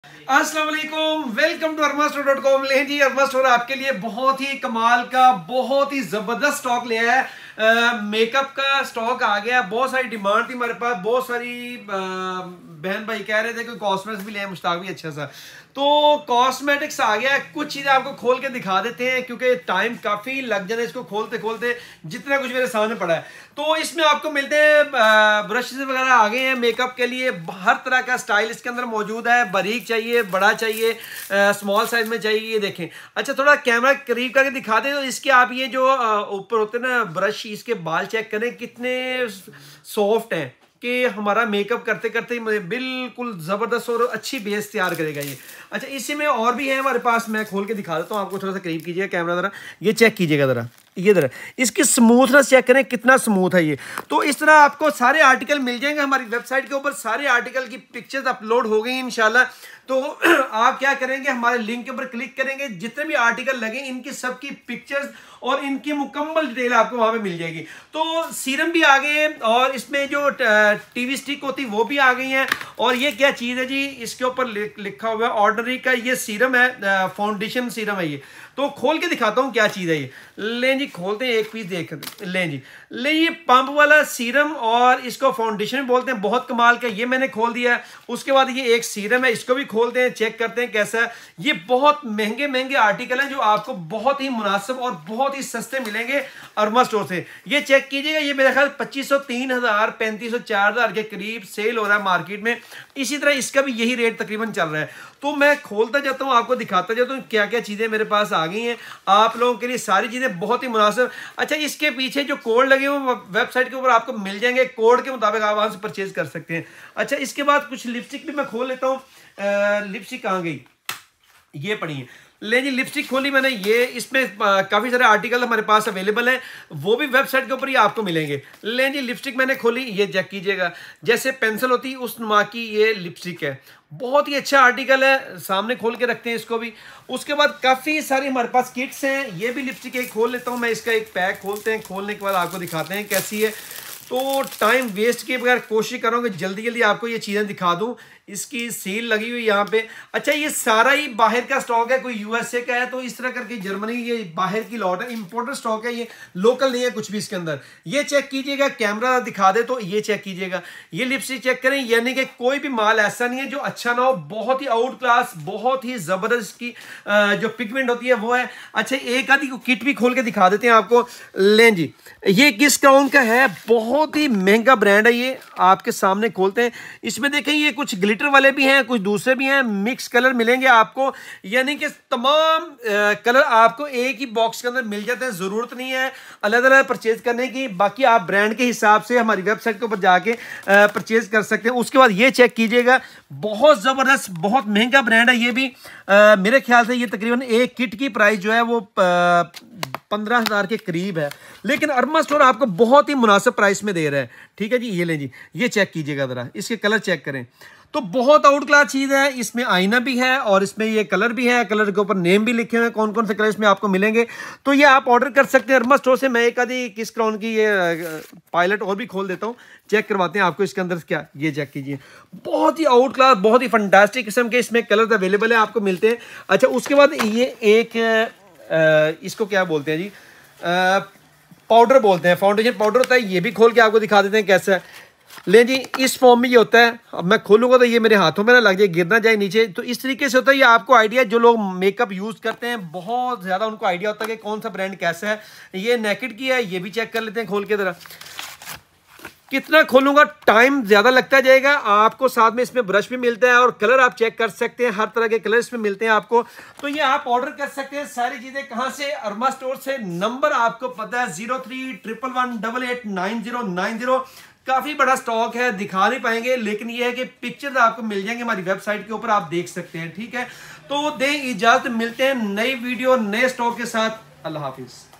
अस्सलाम वालेकुम, welcome to armastore.com। ले जी, अरमा स्टोर आपके लिए बहुत ही कमाल का बहुत ही जबरदस्त स्टॉक ले आया है। मेकअप का स्टॉक आ गया, बहुत सारी डिमांड थी हमारे पास, बहुत सारी बहन भाई कह रहे थे कि कॉस्मेटिक्स भी ले, मुश्ताक भी अच्छा सा, तो कॉस्मेटिक्स आ गया। कुछ चीजें आपको खोल के दिखा देते हैं क्योंकि टाइम काफी लग जाता है इसको खोलते खोलते, जितना कुछ मेरे सामने पड़ा है। तो इसमें आपको मिलते हैं ब्रशेस वगैरह आ गए हैं मेकअप के लिए, हर तरह का स्टाइल इसके अंदर मौजूद है। बारीक चाहिए, बड़ा चाहिए, स्मॉल साइज में चाहिए, ये देखें। अच्छा, थोड़ा कैमरा करीब करके दिखा दें तो इसके आप ये जो ऊपर होते हैं ना ब्रश, इसके बाल चेक करें कितने सॉफ्ट हैं कि हमारा मेकअप करते करते बिल्कुल जबरदस्त और अच्छी बेस तैयार करेगा ये। अच्छा, इसी में और भी है हमारे पास, मैं खोल के दिखा देता हूँ आपको। थोड़ा सा करीब कीजिएगा कैमरा जरा, ये चेक कीजिएगा जरा, ये जरा इसकी स्मूथनेस चेक करें कितना स्मूथ है ये। तो इस तरह आपको सारे आर्टिकल मिल जाएंगे हमारी वेबसाइट के ऊपर। सारे आर्टिकल की पिक्चर्स अपलोड हो गई इंशाल्लाह। तो आप क्या करेंगे, हमारे लिंक के ऊपर क्लिक करेंगे, जितने भी आर्टिकल लगे इनकी सबकी पिक्चर्स और इनकी मुकम्मल डिटेल आपको वहां पे मिल जाएगी। तो सीरम भी आ गए हैं और इसमें जो टीवी स्टिक होती वो भी आ गई हैं। और ये क्या चीज़ है जी, इसके ऊपर लिखा हुआ है ऑर्डिनरी का, ये सीरम है, फाउंडेशन सीरम है ये। तो खोल के दिखाता हूँ क्या चीज़ है ये। लें जी, खोलते हैं, एक पीस देख लें जी। ले, ये पंप वाला सीरम और इसको फाउंडेशन बोलते हैं, बहुत कमाल का। ये मैंने खोल दिया है। उसके बाद ये एक सीरम है, इसको भी खोलते हैं, चेक करते हैं कैसा है। ये बहुत महंगे महंगे आर्टिकल हैं जो आपको बहुत ही मुनासिब और बहुत ही सस्ते मिलेंगे अरमा स्टोर से। ये चेक कीजिएगा, ये मेरे ख्याल 2500, 3000, 3500, 4000 के करीब सेल हो रहा है मार्केट में। इसी तरह इसका भी यही रेट तकरीबन चल रहा है। तो मैं खोलता जाता हूँ, आपको दिखाता जाता हूँ क्या क्या चीज़ें मेरे पास आ गई हैं आप लोगों के लिए, सारी चीज़ें बहुत ही मुनासिब। अच्छा, इसके पीछे जो कोड लगे हुए वेबसाइट के ऊपर आपको मिल जाएंगे, कोड के मुताबिक आप वहाँ से परचेज कर सकते हैं। अच्छा, इसके बाद कुछ लिपस्टिक भी मैं खोल लेता हूँ। लिपस्टिक कहाँ गई, ये पड़ी है। ले जी, लिपस्टिक खोली मैंने, ये इसमें काफ़ी सारे आर्टिकल हमारे पास अवेलेबल हैं, वो भी वेबसाइट के ऊपर ही आपको मिलेंगे। ले जी, लिपस्टिक मैंने खोली, ये चेक कीजिएगा, जैसे पेंसिल होती है उस नुमा की ये लिपस्टिक है। बहुत ही अच्छा आर्टिकल है, सामने खोल के रखते हैं इसको भी। उसके बाद काफ़ी सारी हमारे पास किट्स हैं, ये भी लिपस्टिक एक खोल लेता हूँ मैं, इसका एक पैक खोलते हैं, खोलने के बाद आपको दिखाते हैं कैसी है। तो टाइम वेस्ट किए बगैर कोशिश करूँगा जल्दी जल्दी आपको ये चीज़ें दिखा दूँ। इसकी सील लगी हुई यहाँ पे। अच्छा, ये सारा ही बाहर का स्टॉक है, कोई यूएसए का है, तो इस तरह करके जर्मनी, ये बाहर की लॉट है, इंपोर्टेड स्टॉक है, ये लोकल नहीं है कुछ भी इसके अंदर। ये चेक कीजिएगा, कैमरा दिखा दे तो ये चेक कीजिएगा, ये लिपस्टिक चेक करें, यानी कि कोई भी माल ऐसा नहीं है जो अच्छा ना हो, बहुत ही आउट क्लास, बहुत ही जबरदस्त की जो पिगमेंट होती है वो है। अच्छा, एक आधी किट भी खोल के दिखा देते हैं आपको। लें जी, ये किस क्राउन का है, बहुत ही महंगा ब्रांड है ये, आपके सामने खोलते हैं। इसमें देखें, ये कुछ ग्लिटर वाले भी हैं, कुछ दूसरे भी हैं, मिक्स कलर मिलेंगे आपको, यानी कि तमाम कलर आपको एक ही बॉक्स के अंदर मिल जाते हैं। जरूरत नहीं है अलग अलग परचेज करने की, बाकी आप ब्रांड के हिसाब से हमारी वेबसाइट के ऊपर जाके परचेज कर सकते हैं। उसके बाद ये चेक कीजिएगा, बहुत जबरदस्त, बहुत महंगा ब्रांड है ये भी। मेरे ख्याल से ये तकरीबन एक किट की प्राइस जो है वो 15,000 के करीब है, लेकिन अरमा स्टोर आपको बहुत ही मुनासिब प्राइस में दे रहा है। ठीक है जी, ये लें जी, ये चेक कीजिएगा जरा, इसके कलर चेक करें। तो बहुत आउट क्लास चीज़ है, इसमें आईना भी है और इसमें ये कलर भी है, कलर के ऊपर नेम भी लिखे हुए हैं, कौन कौन से कलर इसमें आपको मिलेंगे। तो ये आप ऑर्डर कर सकते हैं अरमा स्टोर से। मैं एक आधी किस क्राउन की ये पायलट और भी खोल देता हूँ, चेक करवाते हैं आपको इसके अंदर क्या, ये चेक कीजिए, बहुत ही आउट क्लास, बहुत ही फंटास्टिक किस्म के इसमें कलर अवेलेबल है, आपको मिलते हैं। अच्छा, उसके बाद ये एक इसको क्या बोलते हैं जी, पाउडर बोलते हैं, फाउंडेशन पाउडर होता है, ये भी खोल के आपको दिखा देते हैं कैसा है। ले जी, इस फॉर्म में ये होता है, अब मैं खोलूंगा तो ये मेरे हाथों में ना लग जाए, गिर ना जाए नीचे। तो इस तरीके से होता है, ये आपको आइडिया, जो लोग मेकअप यूज करते हैं बहुत ज्यादा उनको आइडिया होता है कि कौन सा ब्रांड कैसा है। ये नेकेड की है, ये भी चेक कर लेते हैं खोल के जरा। कितना खोलूंगा, टाइम ज्यादा लगता जाएगा। आपको साथ में इसमें ब्रश भी मिलता है और कलर आप चेक कर सकते हैं, हर तरह के कलर इसमें मिलते हैं आपको। तो ये आप ऑर्डर कर सकते हैं सारी चीजें कहां से, अरमा स्टोर से। नंबर आपको पता है 0311889090। काफी बड़ा स्टॉक है, दिखा नहीं पाएंगे, लेकिन ये है कि पिक्चर्स आपको मिल जाएंगे हमारी वेबसाइट के ऊपर, आप देख सकते हैं। ठीक है, तो दें इजाजत, मिलते हैं नई वीडियो नए स्टॉक के साथ। अल्लाह हाफिज।